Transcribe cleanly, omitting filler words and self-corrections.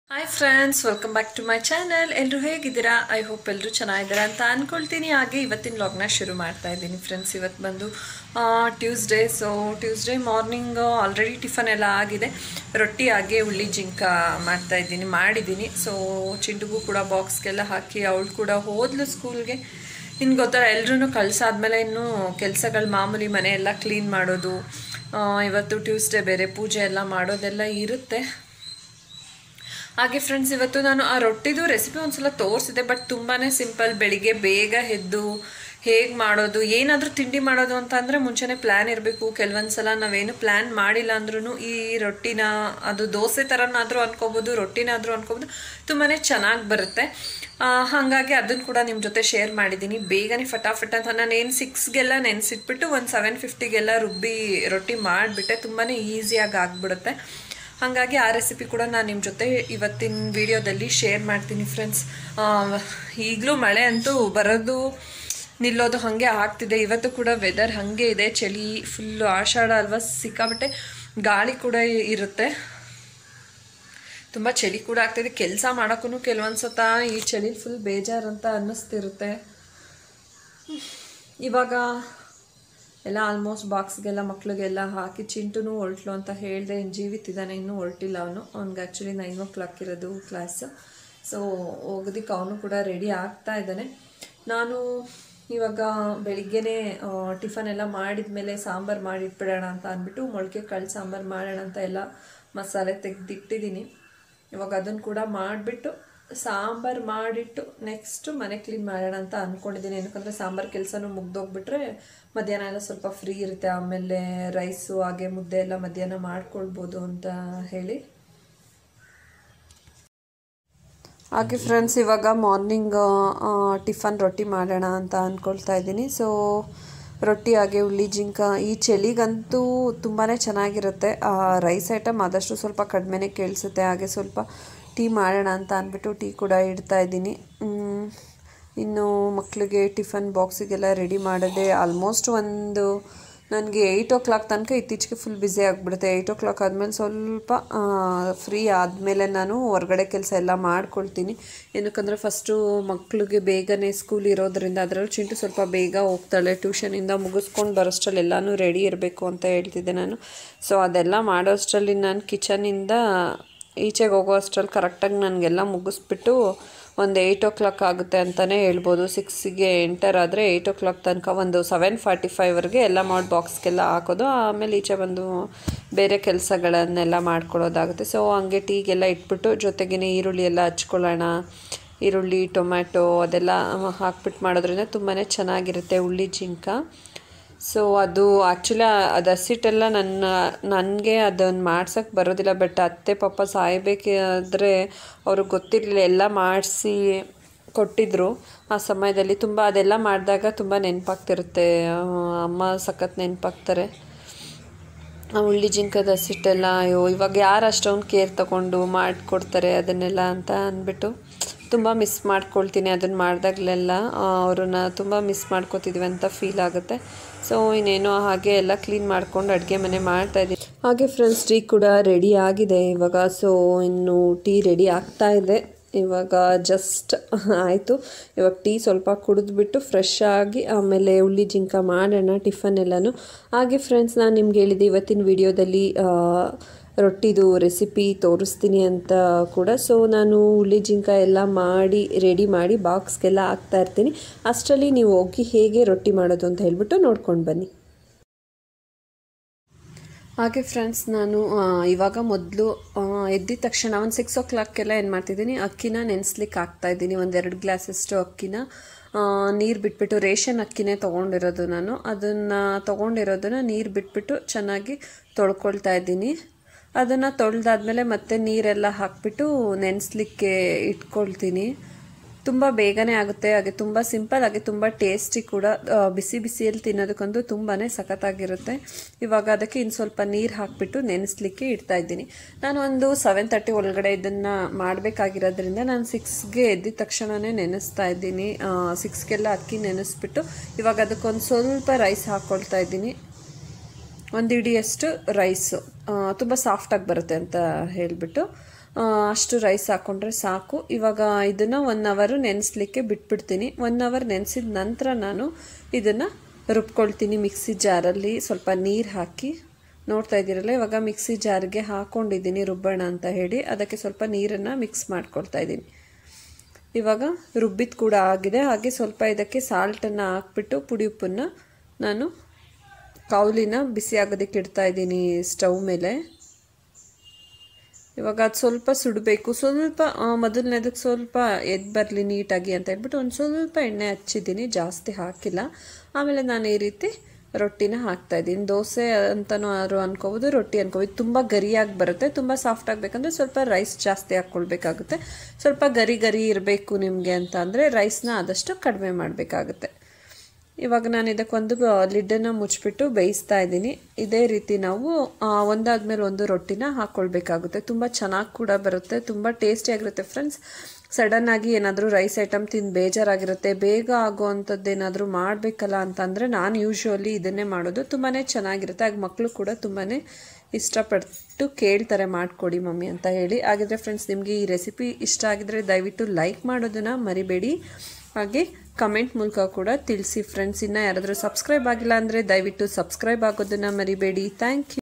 Hi friends, welcome back to my channel. ಎಲ್ಲರೂ ಹೇಗಿದ್ದೀರಾ? I hope ಎಲ್ಲರೂ ಚೆನ್ನಾಗಿದ್ದೀರಾ ಅಂತ ಅಂದ್ಕೊಳ್ತೀನಿ. ಹಾಗೆ ಇವತ್ತಿನ ವ್ಲಾಗ್ನ ಶುರು ಮಾಡ್ತಾ ಇದ್ದೀನಿ ಫ್ರೆಂಡ್ಸ್. ಇವತ್ತು ಬಂದು Tuesday. So Tuesday morning already tiffin ಎಲ್ಲ ಆಗಿದೆ. ರೊಟ್ಟಿ ಹಾಗೆ ಉಳ್ಳಿ ಜಿಂಕ ಮಾಡಿದ್ದೀನಿ. ಸೊ ಚಿಂಟುಗೂ ಕೂಡ ಬಾಕ್ಸ್ಗೆಲ್ಲ ಹಾಕಿ ಅವಳು ಕೂಡ ಹೋದ್ಲು ಸ್ಕೂಲ್ಗೆ. ಇನ್ನು ಗೊತ್ತಲ್ಲ, ಎಲ್ಲರೂ ಕಳ್ಸಾದ್ಮೇಲೆ ಇನ್ನು ಕೆಲಸಗಳು ಮಾಮೂಲಿ, ಮನೆಯೆಲ್ಲ ಕ್ಲೀನ್ ಮಾಡೋದು. ಇವತ್ತು ಟ್ಯೂಸ್ಡೇ ಬೇರೆ, ಪೂಜೆ ಎಲ್ಲ ಮಾಡೋದೆಲ್ಲ ಇರುತ್ತೆ. ಹಾಗೆ ಫ್ರೆಂಡ್ಸ್, ಇವತ್ತು ನಾನು ಆ ರೊಟ್ಟಿದು ರೆಸಿಪಿ ಒಂದ್ಸಲ ತೋರಿಸಿದೆ, ಬಟ್ ತುಂಬಾ ಸಿಂಪಲ್. ಬೆಳಿಗ್ಗೆ ಬೇಗ ಎದ್ದು ಹೇಗೆ ಮಾಡೋದು, ಏನಾದರೂ ತಿಂಡಿ ಮಾಡೋದು ಅಂತ ಅಂದರೆ ಮುಂಚೆನೇ ಪ್ಲ್ಯಾನ್ ಇರಬೇಕು. ಕೆಲವೊಂದು ಸಲ ನಾವೇನು ಪ್ಲ್ಯಾನ್ ಮಾಡಿಲ್ಲ ಅಂದ್ರೂ ಈ ರೊಟ್ಟಿನ, ಅದು ದೋಸೆ ಥರನಾದರೂ ಅನ್ಕೋಬೋದು, ರೊಟ್ಟಿನಾದರೂ ಅನ್ಕೋಬೋದು, ತುಂಬಾ ಚೆನ್ನಾಗಿ ಬರುತ್ತೆ. ಹಾಗಾಗಿ ಅದನ್ನು ಕೂಡ ನಿಮ್ಮ ಜೊತೆ ಶೇರ್ ಮಾಡಿದ್ದೀನಿ. ಬೇಗನೆ ಫಟಾಫಟ್ ಅಂತ ನಾನೇನು 6ಗೆಲ್ಲ ನೆನೆಸಿಟ್ಬಿಟ್ಟು ಒಂದು 7:50ಗೆಲ್ಲ ರುಬ್ಬಿ ರೊಟ್ಟಿ ಮಾಡಿಬಿಟ್ಟೆ. ತುಂಬಾ ಈಸಿಯಾಗಿ ಆಗಿಬಿಡುತ್ತೆ. ಹಾಗಾಗಿ ಆ ರೆಸಿಪಿ ಕೂಡ ನಾನು ನಿಮ್ಮ ಜೊತೆ ಇವತ್ತಿನ ವಿಡಿಯೋದಲ್ಲಿ ಶೇರ್ ಮಾಡ್ತೀನಿ ಫ್ರೆಂಡ್ಸ್. ಈಗಲೂ ಮಳೆ ಅಂತೂ ಬರೋದು ನಿಲ್ಲೋದು ಹಾಗೆ ಆಗ್ತಿದೆ. ಇವತ್ತು ಕೂಡ ವೆದರ್ ಹಾಗೆ ಇದೆ, ಚಳಿ ಫುಲ್ಲು. ಆಷಾಢ ಅಲ್ವಾ, ಸಿಕ್ಕಾಬಟ್ಟೆ ಗಾಳಿ ಕೂಡ ಇರುತ್ತೆ, ತುಂಬ ಚಳಿ ಕೂಡ ಆಗ್ತಿದೆ. ಕೆಲಸ ಮಾಡೋಕ್ಕೂ ಕೆಲವೊಂದು ಸತ ಈ ಚಳಿ ಫುಲ್ ಬೇಜಾರಂತ ಅನ್ನಿಸ್ತಿರುತ್ತೆ. ಇವಾಗ ಎಲ್ಲ ಆಲ್ಮೋಸ್ಟ್ ಬಾಕ್ಸ್ಗೆಲ್ಲ ಮಕ್ಳಿಗೆಲ್ಲ ಹಾಕಿ, ಚಿಂಟುನೂ ಹೊರಟ್ಲು ಅಂತ ಹೇಳಿದೆ. ಇನ್ನು ಜೀವಿತಿದ್ದಾನೆ, ಇನ್ನೂ ಹೊರಟಿಲ್ಲ ಅವನು. ಅವ್ನಿಗೆ ಆ್ಯಕ್ಚುಲಿ 9 o'clock ಇರೋದು ಕ್ಲಾಸ್. ಸೊ ಹೋಗೋದಕ್ಕೆ ಅವನು ಕೂಡ ರೆಡಿ ಆಗ್ತಾ ಇದ್ದಾನೆ. ನಾನು ಇವಾಗ ಬೆಳಿಗ್ಗೆನೇ ಟಿಫನ್ ಎಲ್ಲ ಮಾಡಿದ ಮೇಲೆ ಸಾಂಬಾರು ಮಾಡಿಟ್ಬಿಡೋಣ ಅಂತ ಅಂದ್ಬಿಟ್ಟು ಮೊಳಕೆ ಕಾಳು ಸಾಂಬಾರು ಮಾಡೋಣ ಅಂತ ಎಲ್ಲ ಮಸಾಲೆ ತೆಗೆದಿಟ್ಟಿದ್ದೀನಿ. ಇವಾಗ ಅದನ್ನು ಕೂಡ ಮಾಡಿಬಿಟ್ಟು ಸಾಂಬಾರು ಮಾಡಿಟ್ಟು ನೆಕ್ಸ್ಟು ಮನೆ ಕ್ಲೀನ್ ಮಾಡೋಣ ಅಂತ ಅಂದ್ಕೊಂಡಿದ್ದೀನಿ. ಏನಕ್ಕಂದರೆ ಸಾಂಬಾರು ಕೆಲಸನೂ ಮುಗ್ದೋಗ್ಬಿಟ್ರೆ ಮಧ್ಯಾಹ್ನ ಎಲ್ಲ ಸ್ವಲ್ಪ ಫ್ರೀ ಇರುತ್ತೆ. ಆಮೇಲೆ ರೈಸು ಹಾಗೆ ಮುದ್ದೆ ಎಲ್ಲ ಮಧ್ಯಾಹ್ನ ಮಾಡ್ಕೊಳ್ಬೋದು ಅಂತ ಹೇಳಿ. ಹಾಗೆ ಫ್ರೆಂಡ್ಸ್, ಇವಾಗ ಮಾರ್ನಿಂಗ್ ಟಿಫನ್ ರೊಟ್ಟಿ ಮಾಡೋಣ ಅಂತ ಅಂದ್ಕೊಳ್ತಾ ಇದ್ದೀನಿ. ಸೊ ರೊಟ್ಟಿ ಹಾಗೆ ಉಳ್ಳಿ ಜಿಂಕ ಈ ಚಳಿಗಂತೂ ತುಂಬಾ ಚೆನ್ನಾಗಿರುತ್ತೆ. ರೈಸ್ ಐಟಮ್ ಆದಷ್ಟು ಸ್ವಲ್ಪ ಕಡಿಮೆನೇ ಕೇಳಿಸುತ್ತೆ. ಹಾಗೆ ಸ್ವಲ್ಪ ಟೀ ಮಾಡೋಣ ಅಂತ ಅಂದ್ಬಿಟ್ಟು ಟೀ ಕೂಡ ಇಡ್ತಾ ಇದ್ದೀನಿ. ಇನ್ನು ಮಕ್ಕಳಿಗೆ ಟಿಫನ್ ಬಾಕ್ಸಿಗೆಲ್ಲ ರೆಡಿ ಮಾಡೋದೆ ಆಲ್ಮೋಸ್ಟ್ ಒಂದು ನನಗೆ 8 o'clock ತನಕ ಇತ್ತೀಚೆಗೆ ಫುಲ್ ಬ್ಯುಸಿ ಆಗಿಬಿಡುತ್ತೆ. 8 o'clock ಆದಮೇಲೆ ಸ್ವಲ್ಪ ಫ್ರೀ ಆದಮೇಲೆ ನಾನು ಹೊರಗಡೆ ಕೆಲಸ ಎಲ್ಲ ಮಾಡ್ಕೊಳ್ತೀನಿ. ಏನಕ್ಕಂದರೆ ಫಸ್ಟು ಮಕ್ಕಳಿಗೆ ಬೇಗನೆ ಸ್ಕೂಲ್ ಇರೋದ್ರಿಂದ, ಅದರಲ್ಲಿ ಚಿಂಟು ಸ್ವಲ್ಪ ಬೇಗ ಹೋಗ್ತಾಳೆ. ಟ್ಯೂಷನಿಂದ ಮುಗಿಸ್ಕೊಂಡು ಬರೋಷ್ಟರಲ್ಲಿ ಎಲ್ಲನೂ ರೆಡಿ ಇರಬೇಕು ಅಂತ ಹೇಳ್ತಿದ್ದೆ ನಾನು. ಸೊ ಅದೆಲ್ಲ ಮಾಡೋ ಅಷ್ಟರಲ್ಲಿ ನಾನು ಕಿಚನಿಂದ ಈಚೆಗೆ ಹೋಗೋ ಅಷ್ಟರಲ್ಲಿ ಕರೆಕ್ಟಾಗಿ ನನಗೆಲ್ಲ ಮುಗಿಸ್ಬಿಟ್ಟು ಒಂದು 8 o'clock ಆಗುತ್ತೆ ಅಂತಲೇ ಹೇಳ್ಬೋದು. 6ಗೆ ಎಂಟರ್ ಆದರೆ 8 o'clock ತನಕ ಒಂದು 7:45ವರೆಗೆ ಎಲ್ಲ ಮಾಡಿ ಬಾಕ್ಸ್ಗೆಲ್ಲ ಹಾಕೋದು. ಆಮೇಲೆ ಈಚೆ ಬಂದು ಬೇರೆ ಕೆಲಸಗಳನ್ನೆಲ್ಲ ಮಾಡ್ಕೊಳ್ಳೋದಾಗುತ್ತೆ. ಸೊ ಹಂಗೆ ಟೀಗೆಲ್ಲ ಇಟ್ಬಿಟ್ಟು ಜೊತೆಗೇ ಈರುಳ್ಳಿ ಎಲ್ಲ ಹಚ್ಕೊಳ್ಳೋಣ. ಈರುಳ್ಳಿ, ಟೊಮ್ಯಾಟೊ ಅದೆಲ್ಲ ಹಾಕ್ಬಿಟ್ಟು ಮಾಡೋದ್ರಿಂದ ತುಂಬಾ ಚೆನ್ನಾಗಿರುತ್ತೆ ಉಳ್ಳಿ ಜಿಂಕ. ಸೊ ಅದು ಆ್ಯಕ್ಚುಲಿ ಅದು ಹಸಿಟ್ಟೆಲ್ಲ ನನಗೆ ಅದನ್ನು ಮಾಡ್ಸೋಕ್ಕೆ ಬರೋದಿಲ್ಲ. ಬಟ್ ಅತ್ತೆ ಪಾಪ ಸಾಯಬೇಕಾದ್ರೆ ಅವ್ರಿಗೆ ಗೊತ್ತಿರಲಿಲ್ಲ, ಎಲ್ಲ ಮಾಡಿಸಿ ಕೊಟ್ಟಿದ್ದರು ಆ ಸಮಯದಲ್ಲಿ. ತುಂಬ ಅದೆಲ್ಲ ಮಾಡಿದಾಗ ತುಂಬ ನೆನಪಾಗ್ತಿರುತ್ತೆ. ಅಮ್ಮ ಸಖತ್ ನೆನಪಾಗ್ತಾರೆ. ಉಳ್ಳಿ ಜಿಂಕದ ಹಸಿಟ್ಟೆಲ್ಲ ಅಯ್ಯೋ ಇವಾಗ ಯಾರು ಅಷ್ಟೊಂದು ಕೇರ್ ತೊಗೊಂಡು ಮಾಡಿಕೊಡ್ತಾರೆ ಅದನ್ನೆಲ್ಲ ಅಂತ ಅಂದ್ಬಿಟ್ಟು ತುಂಬ ಮಿಸ್ ಮಾಡ್ಕೊಳ್ತೀನಿ. ಅದನ್ನು ಮಾಡಿದಾಗಲೆಲ್ಲ ಅವ್ರನ್ನ ತುಂಬ ಮಿಸ್ ಮಾಡ್ಕೊತಿದ್ವಿ ಅಂತ ಫೀಲ್ ಆಗುತ್ತೆ. ಸೊ ಇನ್ನೇನೋ ಹಾಗೆ ಎಲ್ಲ ಕ್ಲೀನ್ ಮಾಡ್ಕೊಂಡು ಅಡುಗೆ ಮನೆ ಮಾಡ್ತಾಯಿದ್ದೀನಿ. ಹಾಗೆ ಫ್ರೆಂಡ್ಸ್, ಟೀ ಕೂಡ ರೆಡಿ ಆಗಿದೆ ಇವಾಗ. ಸೊ ಇನ್ನು ಟೀ ರೆಡಿ ಆಗ್ತಾ ಇದೆ. ಇವಾಗ ಜಸ್ಟ್ ಆಯಿತು. ಇವಾಗ ಟೀ ಸ್ವಲ್ಪ ಕುಡಿದ್ಬಿಟ್ಟು ಫ್ರೆಶ್ ಆಗಿ ಆಮೇಲೆ ಉಳ್ಳಿ ಜಿಂಕ ಮಾಡೋಣ ಟಿಫನ್ ಎಲ್ಲನೂ. ಹಾಗೆ ಫ್ರೆಂಡ್ಸ್, ನಾನು ನಿಮ್ಗೆ ಹೇಳಿದ್ದೆ ಇವತ್ತಿನ ವಿಡಿಯೋದಲ್ಲಿ ರೊಟ್ಟಿದು ರೆಸಿಪಿ ತೋರಿಸ್ತೀನಿ ಅಂತ ಕೂಡ. ಸೊ ನಾನು ಉಳ್ಳಿ ಜಿಂಕ ಎಲ್ಲ ಮಾಡಿ ರೆಡಿ ಮಾಡಿ ಬಾಕ್ಸ್ಗೆಲ್ಲ ಹಾಕ್ತಾ ಇರ್ತೀನಿ. ಅಷ್ಟರಲ್ಲಿ ನೀವು ಹೋಗಿ ಹೇಗೆ ರೊಟ್ಟಿ ಮಾಡೋದು ಅಂತ ಹೇಳ್ಬಿಟ್ಟು ನೋಡ್ಕೊಂಡು ಬನ್ನಿ. ಹಾಗೆ ಫ್ರೆಂಡ್ಸ್, ನಾನು ಇವಾಗ ಮೊದಲು ಎದ್ದಿದ ತಕ್ಷಣ ಒಂದು 6 o'clockಗೆಲ್ಲ ಏನು ಮಾಡ್ತಿದ್ದೀನಿ, ಅಕ್ಕಿನ ನೆನೆಸ್ಲಿಕ್ಕೆ ಹಾಕ್ತಾಯಿದ್ದೀನಿ. ಒಂದು 2 ಗ್ಲಾಸಷ್ಟು ಅಕ್ಕಿನ ನೀರು ಬಿಟ್ಬಿಟ್ಟು, ರೇಷನ್ ಅಕ್ಕಿನೇ ತೊಗೊಂಡಿರೋದು ನಾನು. ಅದನ್ನು ತೊಗೊಂಡಿರೋದನ್ನು ನೀರು ಬಿಟ್ಬಿಟ್ಟು ಚೆನ್ನಾಗಿ ತೊಳ್ಕೊಳ್ತಾ ಇದ್ದೀನಿ. ಅದನ್ನು ತೊಳೆದಾದ್ಮೇಲೆ ಮತ್ತೆ ನೀರೆಲ್ಲ ಹಾಕಿಬಿಟ್ಟು ನೆನೆಸ್ಲಿಕ್ಕೆ ಇಟ್ಕೊಳ್ತೀನಿ. ತುಂಬ ಬೇಗನೆ ಆಗುತ್ತೆ, ಹಾಗೆ ತುಂಬ ಸಿಂಪಲ್, ಹಾಗೆ ತುಂಬ ಟೇಸ್ಟಿ ಕೂಡ. ಬಿಸಿ ಬಿಸಿಯಲ್ಲಿ ತಿನ್ನೋದಕ್ಕಂತೂ ತುಂಬಾ ಸಖತ್ತಾಗಿರುತ್ತೆ. ಇವಾಗ ಅದಕ್ಕೆ ಇನ್ನು ಸ್ವಲ್ಪ ನೀರು ಹಾಕಿಬಿಟ್ಟು ನೆನೆಸ್ಲಿಕ್ಕೆ ಇಡ್ತಾಯಿದ್ದೀನಿ. ನಾನು ಒಂದು 7:30 ಒಳಗಡೆ ಇದನ್ನು ಮಾಡಬೇಕಾಗಿರೋದ್ರಿಂದ ನಾನು 6ಗೆ ಎದ್ದಿದ ತಕ್ಷಣವೇ ನೆನೆಸ್ತಾ ಇದ್ದೀನಿ. 6ಗೆಲ್ಲ ಅಕ್ಕಿ ನೆನೆಸ್ಬಿಟ್ಟು ಇವಾಗ ಅದಕ್ಕೊಂದು ಸ್ವಲ್ಪ ರೈಸ್ ಹಾಕ್ಕೊಳ್ತಾ ಇದ್ದೀನಿ. 1 ಹಿಡಿಯಷ್ಟು ರೈಸು ತುಂಬ ಸಾಫ್ಟಾಗಿ ಬರುತ್ತೆ ಅಂತ ಹೇಳಿಬಿಟ್ಟು ಅಷ್ಟು ರೈಸ್ ಹಾಕ್ಕೊಂಡ್ರೆ ಸಾಕು. ಇವಾಗ ಇದನ್ನು 1 ಅವರ್ ನೆನೆಸ್ಲಿಕ್ಕೆ ಬಿಟ್ಬಿಡ್ತೀನಿ. 1 ಅವರ್ ನೆನೆಸಿದ ನಂತರ ನಾನು ಇದನ್ನು ರುಬ್ಕೊಳ್ತೀನಿ ಮಿಕ್ಸಿ ಜಾರಲ್ಲಿ. ಸ್ವಲ್ಪ ನೀರು ಹಾಕಿ, ನೋಡ್ತಾ ಇದ್ದೀರಲ್ಲ ಇವಾಗ ಮಿಕ್ಸಿ ಜಾರ್ಗೆ ಹಾಕ್ಕೊಂಡಿದ್ದೀನಿ ರುಬ್ಬೋಣ ಅಂತ ಹೇಳಿ. ಅದಕ್ಕೆ ಸ್ವಲ್ಪ ನೀರನ್ನು ಮಿಕ್ಸ್ ಮಾಡ್ಕೊಳ್ತಾ ಇದ್ದೀನಿ. ಇವಾಗ ರುಬ್ಬಿದ ಕೂಡ ಆಗಿದೆ. ಹಾಗೆ ಸ್ವಲ್ಪ ಇದಕ್ಕೆ ಸಾಲ್ಟನ್ನು ಹಾಕ್ಬಿಟ್ಟು ಪುಡಿ ಉಪ್ಪನ್ನು ನಾನು ಕೌಲಿನ ಬಿಸಿ ಆಗೋದಕ್ಕೆ ಇಡ್ತಾ ಇದ್ದೀನಿ ಸ್ಟವ್ ಮೇಲೆ. ಇವಾಗ ಅದು ಸ್ವಲ್ಪ ಸುಡಬೇಕು. ಸ್ವಲ್ಪ ಮೊದಲನೇದಕ್ಕೆ ಸ್ವಲ್ಪ ಎದ್ದು ಬರಲಿ ನೀಟಾಗಿ ಅಂತ ಹೇಳ್ಬಿಟ್ಟು ಒಂದು ಸ್ವಲ್ಪ ಎಣ್ಣೆ ಹಚ್ಚಿದ್ದೀನಿ, ಜಾಸ್ತಿ ಹಾಕಿಲ್ಲ. ಆಮೇಲೆ ನಾನು ಈ ರೀತಿ ರೊಟ್ಟಿನ ಹಾಕ್ತಾಯಿದ್ದೀನಿ. ದೋಸೆ ಅಂತಲೂ ಅನ್ಕೋಬೋದು, ರೊಟ್ಟಿ ಅನ್ಕೋಬೋದು. ತುಂಬ ಗರಿಯಾಗಿ ಬರುತ್ತೆ. ತುಂಬ ಸಾಫ್ಟ್ ಆಗಬೇಕಂದ್ರೆ ಸ್ವಲ್ಪ ರೈಸ್ ಜಾಸ್ತಿ ಹಾಕ್ಕೊಳ್ಬೇಕಾಗುತ್ತೆ. ಸ್ವಲ್ಪ ಗರಿ ಗರಿ ಇರಬೇಕು ನಿಮಗೆ ಅಂತ ಅಂದರೆ ರೈಸ್ನ ಆದಷ್ಟು ಕಡಿಮೆ ಮಾಡಬೇಕಾಗುತ್ತೆ. ಇವಾಗ ನಾನು ಇದಕ್ಕೊಂದು ಲಿಡ್ಡನ್ನು ಮುಚ್ಚಿಬಿಟ್ಟು ಬೇಯಿಸ್ತಾ ಇದ್ದೀನಿ. ಇದೇ ರೀತಿ ನಾವು ಒಂದಾದ್ಮೇಲೆ ಒಂದು ರೊಟ್ಟಿನ ಹಾಕ್ಕೊಳ್ಬೇಕಾಗುತ್ತೆ. ತುಂಬ ಚೆನ್ನಾಗಿ ಕೂಡ ಬರುತ್ತೆ, ತುಂಬ ಟೇಸ್ಟಿಯಾಗಿರುತ್ತೆ ಫ್ರೆಂಡ್ಸ್. ಸಡನ್ನಾಗಿ ಏನಾದರೂ ರೈಸ್ ಐಟಮ್ ತಿಂದು ಬೇಜಾರಾಗಿರುತ್ತೆ, ಬೇಗ ಆಗೋವಂಥದ್ದು ಏನಾದರೂ ಮಾಡಬೇಕಲ್ಲ ಅಂತಂದರೆ ನಾನು ಯೂಶ್ವಲಿ ಇದನ್ನೇ ಮಾಡೋದು. ತುಂಬಾ ಚೆನ್ನಾಗಿರುತ್ತೆ. ಆಗ ಮಕ್ಕಳು ಕೂಡ ತುಂಬಾ ಇಷ್ಟಪಟ್ಟು ಕೇಳ್ತಾರೆ ಮಾಡಿಕೊಡಿ ಮಮ್ಮಿ ಅಂತ ಹೇಳಿ. ಹಾಗಿದ್ರೆ ಫ್ರೆಂಡ್ಸ್, ನಿಮಗೆ ಈ ರೆಸಿಪಿ ಇಷ್ಟ ಆಗಿದ್ರೆ ದಯವಿಟ್ಟು ಲೈಕ್ ಮಾಡೋದನ್ನು ಮರಿಬೇಡಿ. ಹಾಗೆ ಕಮೆಂಟ್ ಮೂಲಕ ಕೂಡ ತಿಳಿಸಿ ಫ್ರೆಂಡ್ಸ್. ಇನ್ನು ಯಾರಾದರೂ ಸಬ್ಸ್ಕ್ರೈಬ್ ಆಗಿಲ್ಲ ಅಂದರೆ ದಯವಿಟ್ಟು ಸಬ್ಸ್ಕ್ರೈಬ್ ಆಗೋದನ್ನು ಮರಿಬೇಡಿ. Thank you.